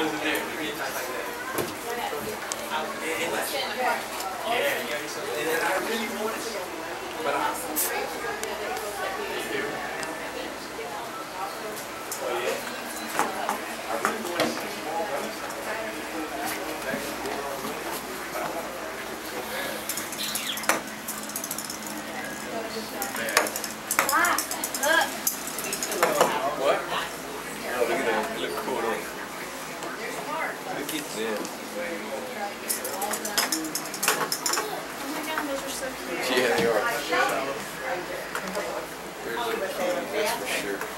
wasn't there. We get like that. Yeah, and then I really wanted to, but I do. Oh yeah. I really wanted to see small brothers. What? Oh, look at that. It looks cool, don't it? Look at them. Yeah, they are. They're really cute, that's for sure.